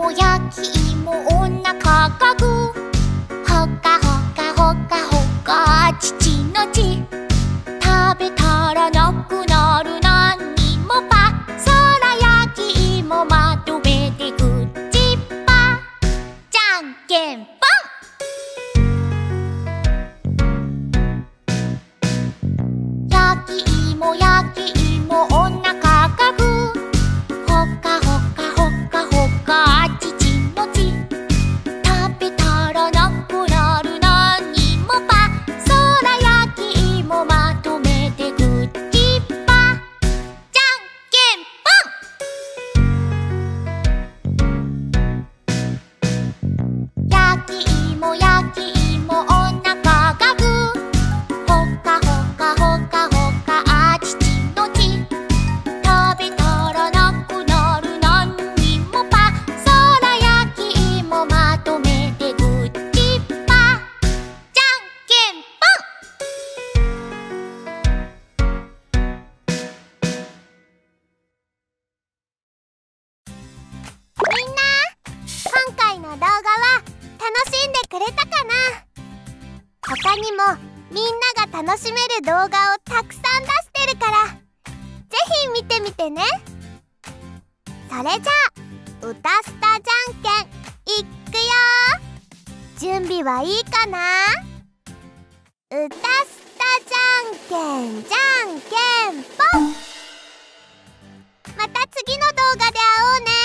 も焼き芋お腹がグー、ほかほかほかほか父のち、食べたらなくなるなんにもパ、そら焼き芋まとめてグッチッパ、じゃんけんぽん。焼き芋焼き芋お腹がグー、ほかほかほかほか父のち、食べたらなくなるなんにもパ、そら焼き芋まとめてグッチッパ、じゃんけんぽん。焼き芋焼き芋お腹がグー、ほかほかほかほか父のち、食べたらなくなるなんにもパ、そら焼き芋まとめてグッチッパ、じゃんけんぽん。みんな、今回の動画は楽しんでくれたかな？他にもみんなが楽しめる動画をたくさん出してるから、ぜひ見てみてね。それじゃあ、歌スタじゃんけんいっくよ。準備はいいかな？歌スタじゃんけんじゃんけんぽん。また次の動画で会おうね。